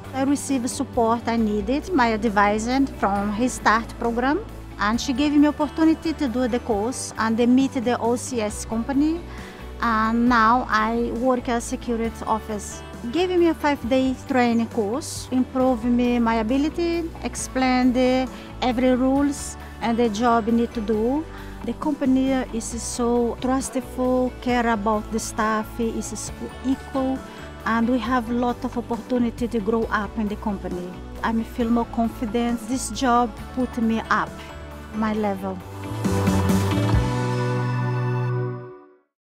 I received support I needed, my advisor from his start program, and she gave me opportunity to do the course and they meet the OCS company, and now I work as security officer. Gave me a 5-day training course, improve me my ability, explain every rules and the job I need to do. The company is so trustful, care about the staff, is equal, and we have a lot of opportunity to grow up in the company. I feel more confident. This job put me up my level.